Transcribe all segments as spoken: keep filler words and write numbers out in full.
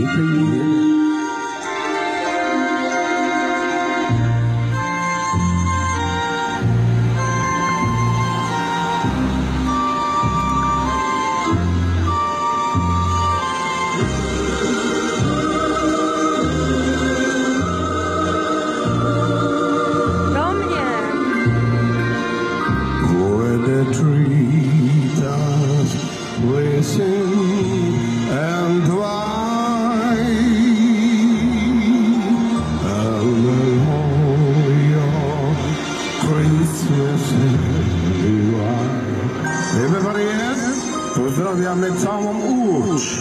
Pozdrawiamy całą Łódź.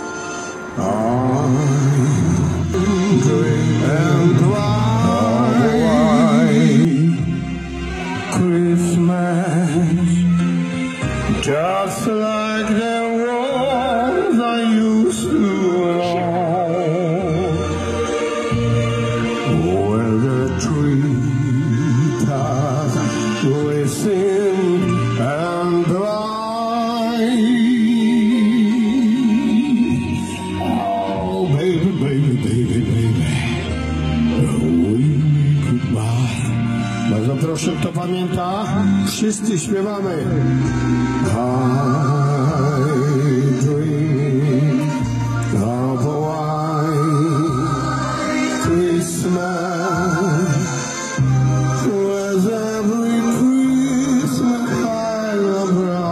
And why Christmas just like the ones I used to know, where the treetops glisten and dry. Oh, baby, baby, baby, baby, we goodbye. Bardzo proszę, kto pamięta? Wszyscy śpiewamy. I dream of a white Christmas, with every Christmas light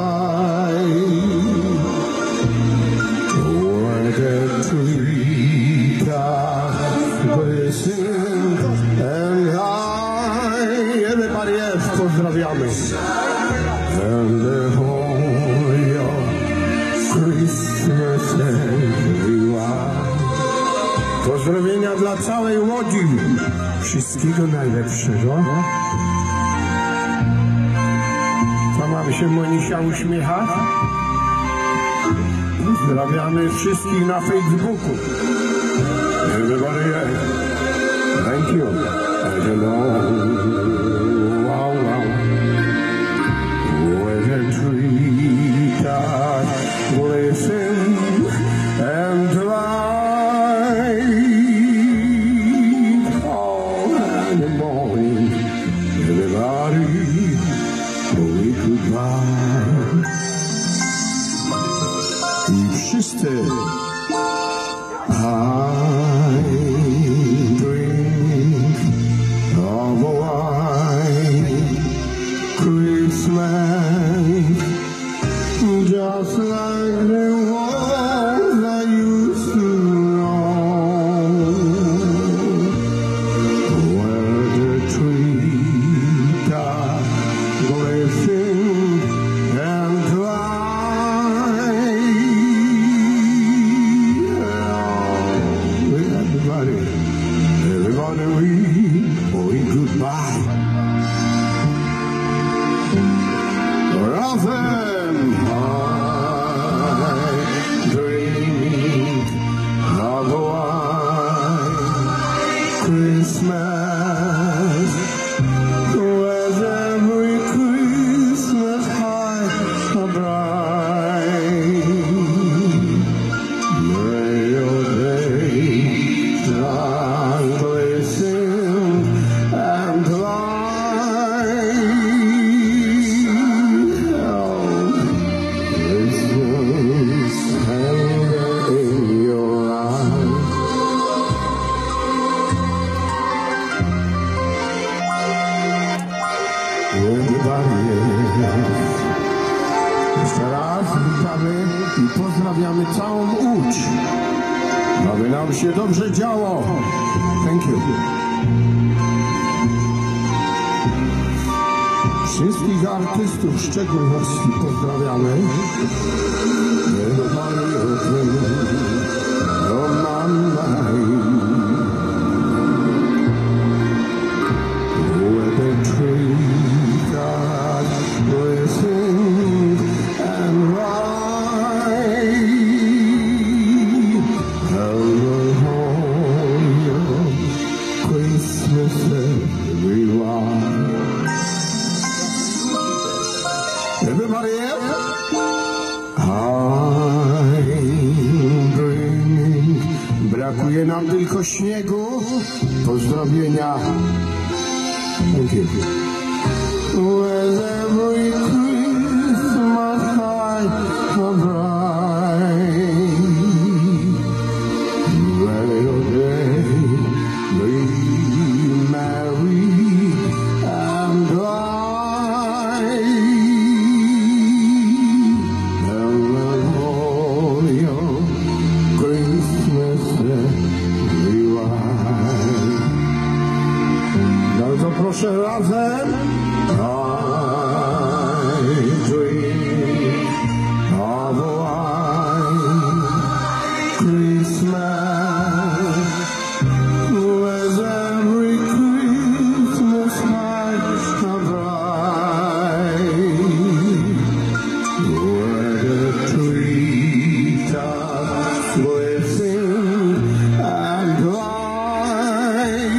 bright, where the treetops glisten and high. Everybody else, pozdrawiamy. And the whole of Christmas everywhere. Pozdrowienia dla całej Łodzi. Wszystkiego najlepszego. Co mamy się Monisia uśmiechać? Pozdrawiamy wszystkich na Facebooku. Everybody else. Thank you. I don't know. Wow, wow. Where the treetops glisten and dry. Oh, in the morning, everybody, we goodbye. I wszyscy, I dream of a white Christmas, just like the ones I used to know, where the treetops glisten and dry. Oh, everybody, everybody, we, we goodbye. Razem I dream of a white Christmas, with every Christmas light bright. May your days long glisten and light. Jeszcze raz witamy i pozdrawiamy całą Łódź, aby nam się dobrze działo. Thank you. Wszystkich artystów w szczególności pozdrawiamy. Everybody else? I Brakuje nam tylko śniegu. Pozdrowienia. Thank you. With every Christmas night so bright, let your day be merry and bright. Bardzo proszę razem. I dream of a white Christmas, with every Christmas night so bright, where the treetops glisten and glide.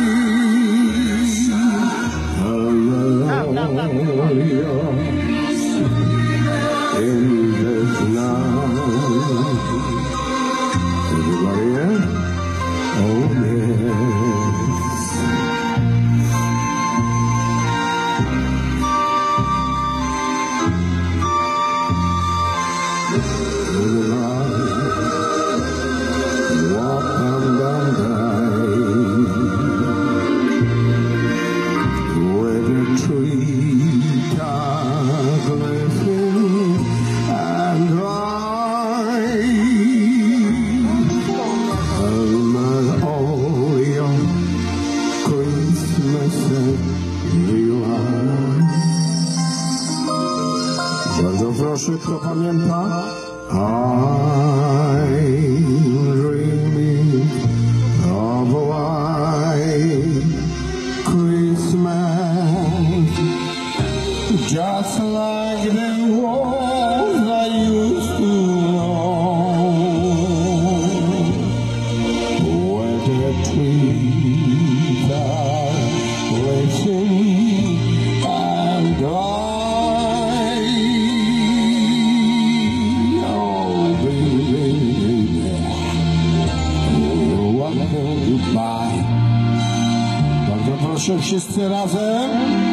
In this night, everybody in? Oh yes. Walk down the where the treetops glisten and rise, and all your Christmas delight. Bardzo proszę, kto pamięta? I'm dreaming of a white Christmas, just like the ones I used to know, where the trees are glisten and glide. Oh, baby, welcome goodbye. Bardzo proszę, wszyscy razem.